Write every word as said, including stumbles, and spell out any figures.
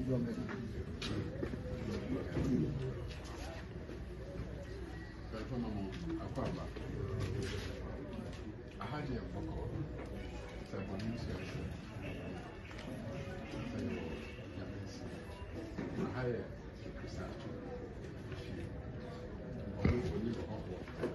I had a book seven years ago. I had a Christian Atsu.